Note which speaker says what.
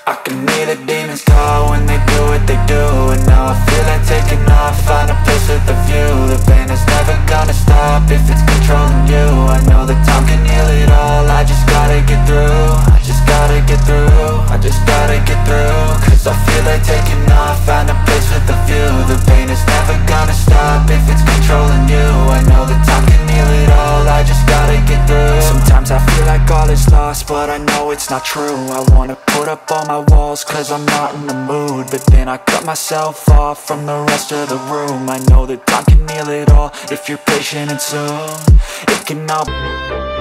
Speaker 1: I can hear the demons call when they do what they do. And now I feel like taking off, find a place with a view. The pain is never gonna stop if it's controlling you. I know that time can heal it all, I just gotta get through. I just gotta get through, I just gotta get through. Cause I feel like taking off, find a place with a view. The pain is never gonna stop if it's controlling you. I know that time can heal it all, I just gotta get through. Sometimes I feel like all is lost, but I know it's not true. I wanna put up all my walls cause I'm not in the mood, but then I cut myself off from the rest of the room. I know that time can heal it all if you're patient, and soon it can all